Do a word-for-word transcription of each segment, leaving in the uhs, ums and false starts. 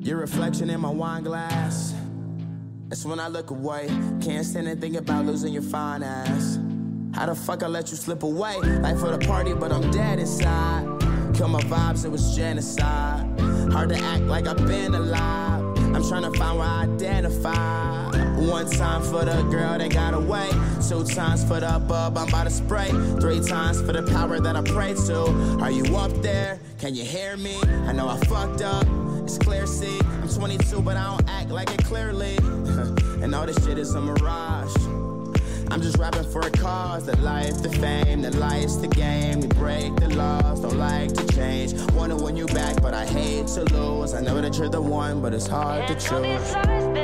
Your reflection in my wine glass. That's when I look away. Can't stand and think about losing your fine ass. How the fuck I let you slip away? Life for the party, but I'm dead inside. Kill my vibes, it was genocide. Hard to act like I've been alive. I'm trying to find where I identify. One time for the girl that got away. Two times for the bub I'm about to spray. Three times for the power that I pray to. Are you up there? Can you hear me? I know I fucked up. It's clear, see. I'm twenty-two, but I don't act like it clearly. And all this shit is a mirage. I'm just rapping for a cause. The life, the fame, the life's the game. We break the laws, don't like to change. Wanna win you back, but I hate to lose. I know that you're the one, but it's hard to choose.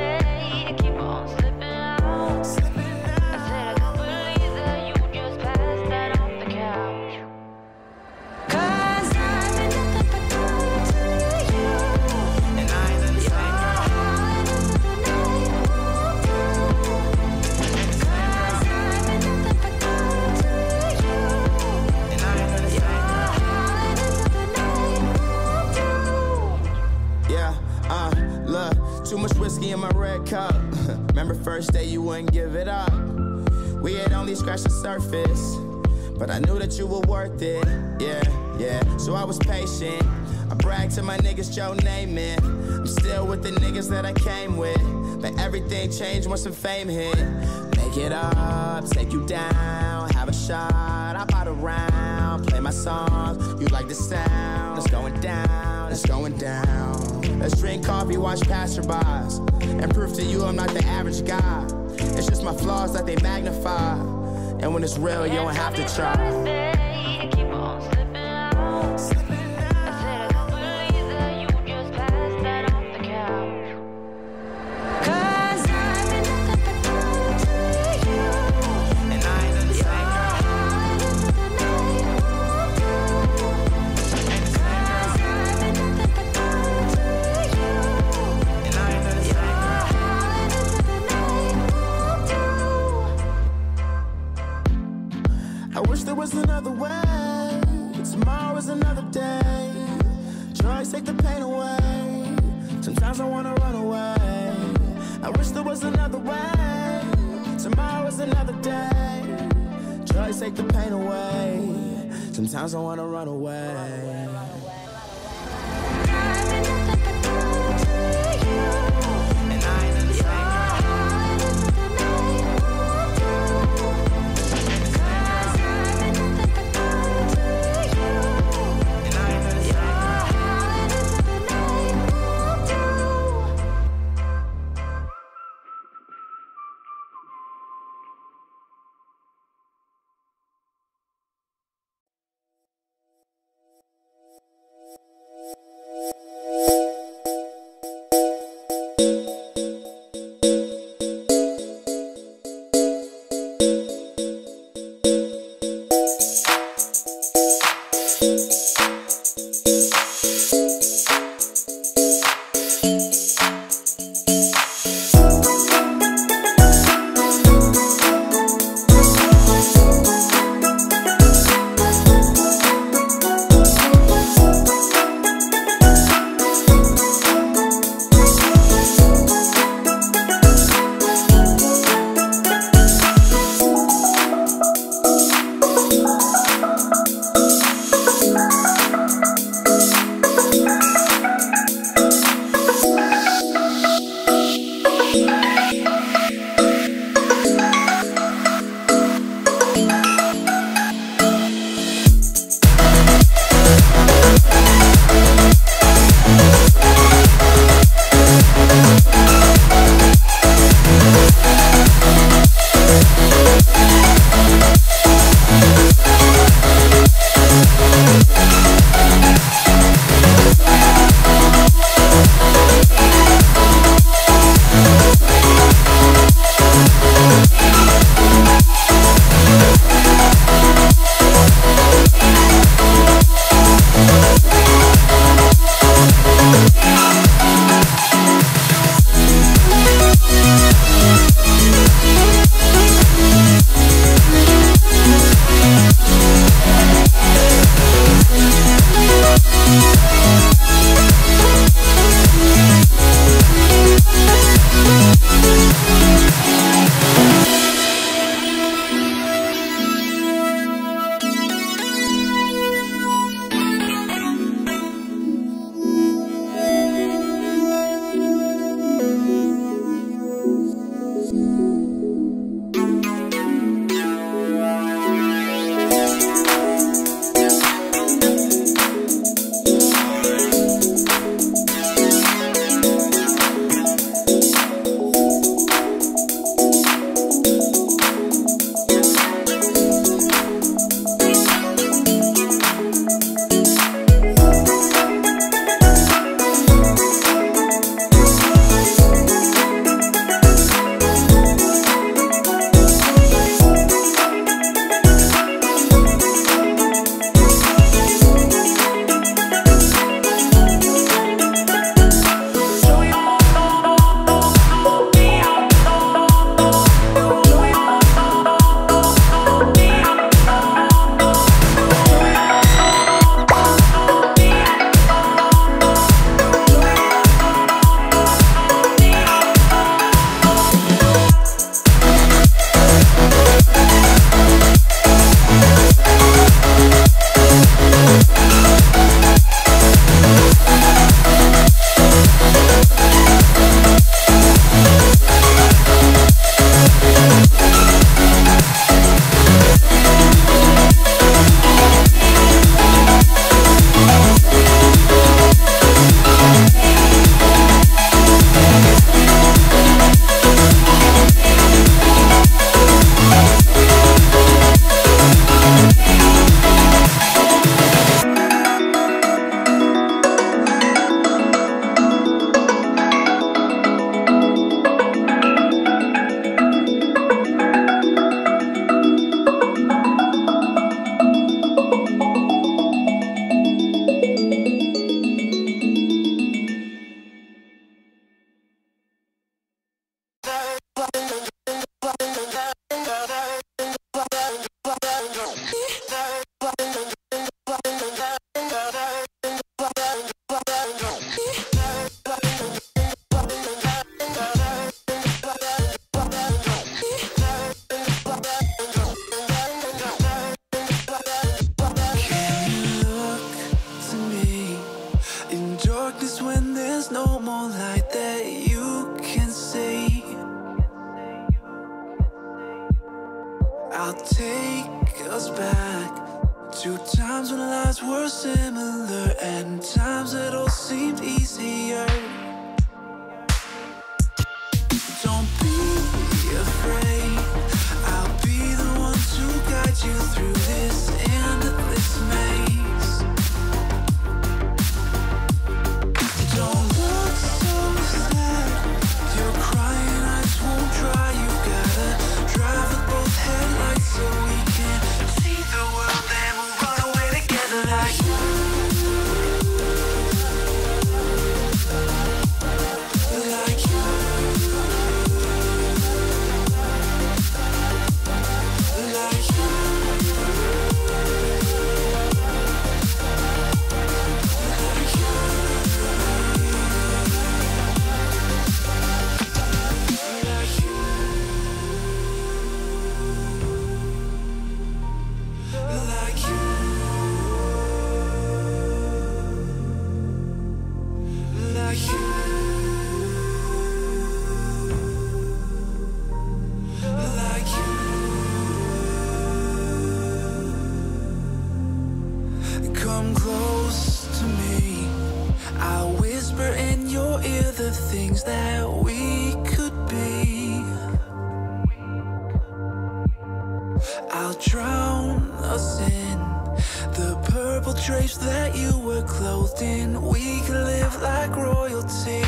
Too much whiskey in my red cup. Remember first day you wouldn't give it up. We had only scratched the surface, but I knew that you were worth it. Yeah, yeah, so I was patient. I bragged to my niggas, Joe Namath. I'm still with the niggas that I came with, but everything changed once some fame hit. Make it up, take you down, have a shot, I bought a round, play my songs, you like the sound. It's going down, it's going down. Let's drink coffee, watch passerbys, and prove to you I'm not the average guy. It's just my flaws that they magnify, and when it's real, you don't have to try. I wish there was another way. Tomorrow is another day. Drugs take the pain away. Sometimes I wanna run away. I wish there was another way. Tomorrow is another day. Drugs take the pain away. Sometimes I wanna run away. Two times when lives were similar, and times that all seemed easier. Don't be afraid, I'll be the one to guide you through this endless maze. Don't look so sad, your crying eyes won't dry. You've gotta drive with both headlights so we can see the world and we'll run away together like you. Like you. Like you. Come close to me, I'll whisper in your ear the things that we could be. I'll drown us in the purple drapes that you were clothed in. We could live like royalty.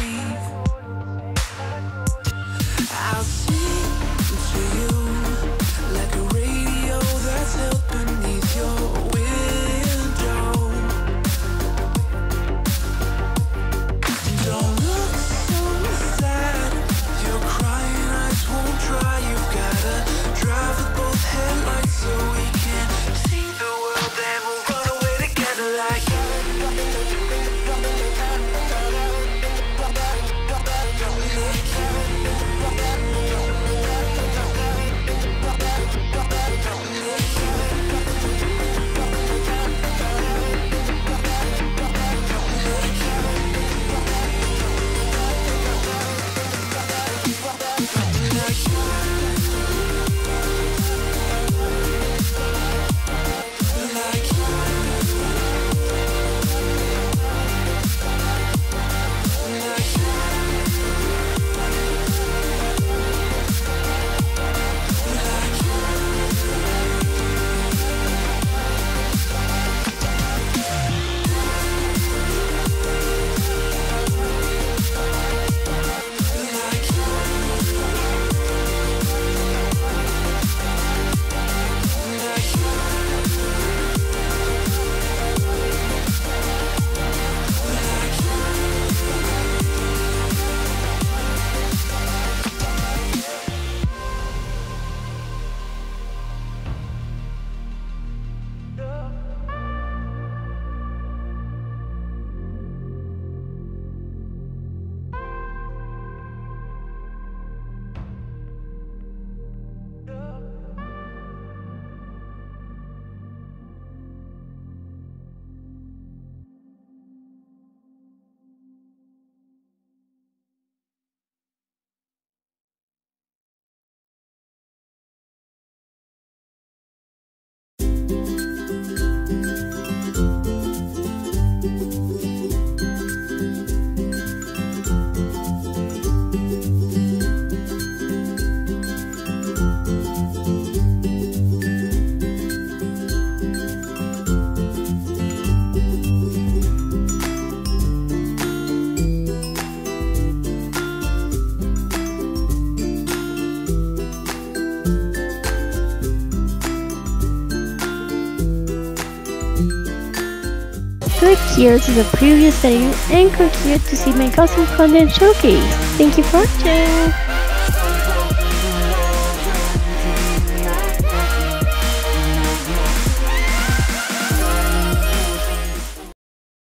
I'll sing to you like a radio that's held beneath your window. Don't look so sad, your crying eyes won't dry. You've gotta drive with both headlights so we can see the world and we'll run away together like you. Click here to the previous setting and click here to see my custom content showcase. Thank you for watching!